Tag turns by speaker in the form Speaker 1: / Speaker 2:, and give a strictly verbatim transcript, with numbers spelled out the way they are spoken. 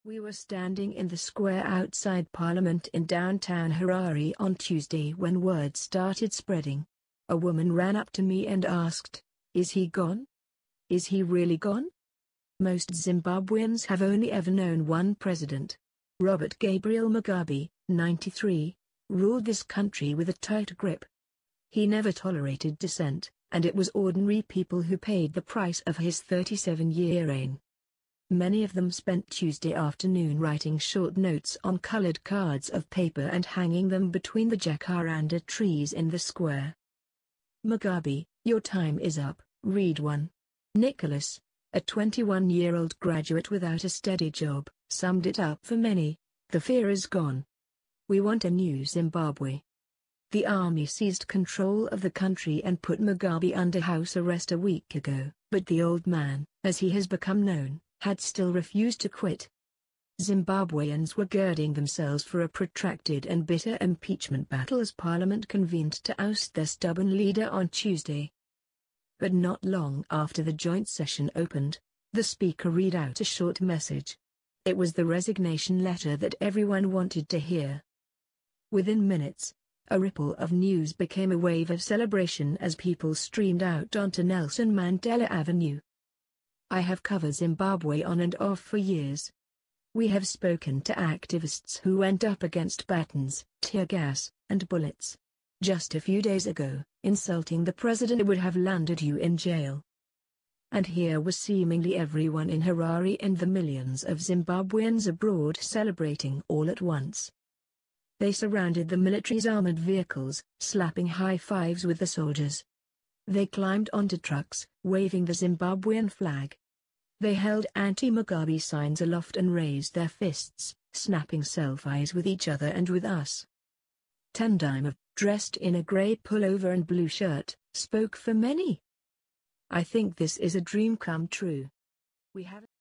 Speaker 1: We were standing in the square outside Parliament in downtown Harare on Tuesday when word started spreading. A woman ran up to me and asked, "Is he gone? Is he really gone?" Most Zimbabweans have only ever known one president. Robert Gabriel Mugabe, ninety-three, ruled this country with a tight grip. He never tolerated dissent, and it was ordinary people who paid the price of his thirty-seven-year reign. Many of them spent Tuesday afternoon writing short notes on colored cards of paper and hanging them between the jacaranda trees in the square. "Mugabe, your time is up," read one. Nicholas, a twenty-one-year-old graduate without a steady job, summed it up for many: "The fear is gone. We want a new Zimbabwe." The army seized control of the country and put Mugabe under house arrest a week ago, but the old man, as he has become known, had still refused to quit. Zimbabweans were girding themselves for a protracted and bitter impeachment battle as Parliament convened to oust their stubborn leader on Tuesday. But not long after the joint session opened, the Speaker read out a short message. It was the resignation letter that everyone wanted to hear. Within minutes, a ripple of news became a wave of celebration as people streamed out onto Nelson Mandela Avenue. "I have covered Zimbabwe on and off for years. We have spoken to activists who went up against batons, tear gas, and bullets. Just a few days ago, insulting the president would have landed you in jail." And here was seemingly everyone in Harare and the millions of Zimbabweans abroad celebrating all at once. They surrounded the military's armored vehicles, slapping high fives with the soldiers. They climbed onto trucks, waving the Zimbabwean flag. They held anti-Mugabe signs aloft and raised their fists, snapping selfies with each other and with us. Tandima, dressed in a grey pullover and blue shirt, spoke for many. "I think this is a dream come true. We have